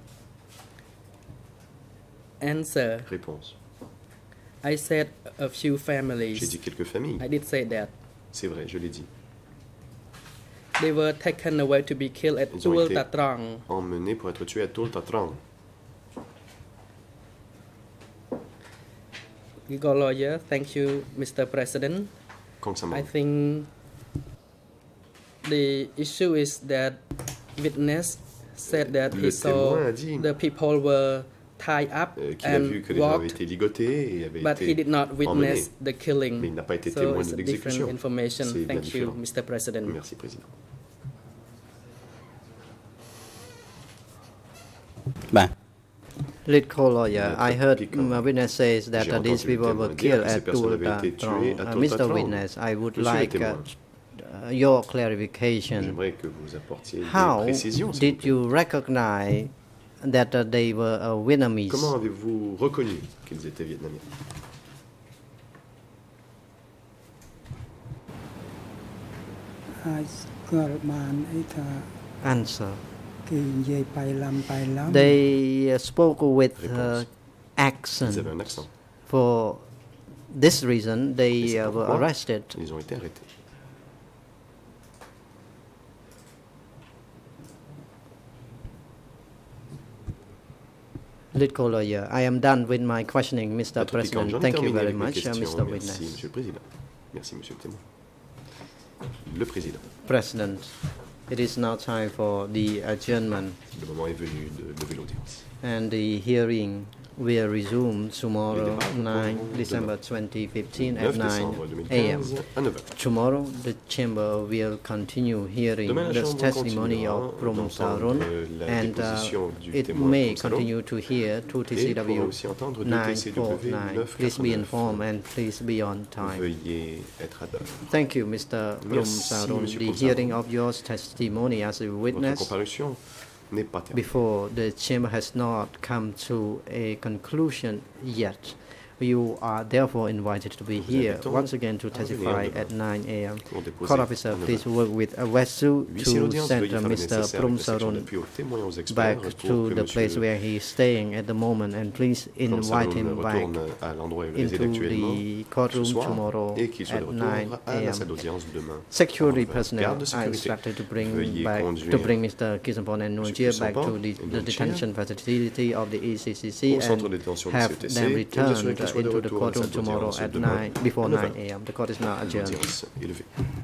Answer. Réponse. I said a few families. J'ai dit quelques familles. I did say that. C'est vrai, je l'ai dit. They were taken away to be killed at Ils ont Tuol été Tatrang. emmenés pour être tués à Tuol Tatrang. legal lawyer. Thank you, Mister President. I think the issue is that witness said that he saw the people were tied up and walked, but he did not witness the killing. So it's a different information. Thank you, Mister President. Merci, Président. Lead co-lawyer, I heard a witness says that uh, these people were killed at Tulta. Uh, Mister Witness, I would like uh, uh, your clarification. How did you recognize that uh, they were uh, Vietnamese? Comment avez-vous reconnu qu'ils étaient vietnamiens? Answer. They uh, spoke with uh, accent. For this reason, they uh, were arrested. Ils ont été arrêtés. Lead co-lawyer, I am done with my questioning, Mister President. Thank you very much, uh, Mister Witness. Merci, Monsieur le Président. Merci, Monsieur le Témoin. Le Président. President, it is now time for the adjournment. Le moment est venu de lever l'audience. And the hearing will resume tomorrow, ninth December twenty fifteen at nine A M Tomorrow, the Chamber will continue hearing the testimony of Prom Saron, and uh, it may continue to hear two T C W nine forty-nine. Please be informed and please be on time. Thank you, Mister Prom Saron. The hearing of your testimony as a witness before the chamber has not come to a conclusion yet. You are therefore invited to be here once again to testify at nine A M Court officer, please work with a vessel to send uh, Mister Prom Saron back to the place where he is staying at the moment, and please invite him back into the courtroom tomorrow at nine A M Security personnel are instructed to bring back to bring Mister Kisampon and Nunjia back to the, the detention facility of the E C C C and have them returned into the courtroom tomorrow at nine before nine A M The court is now adjourned.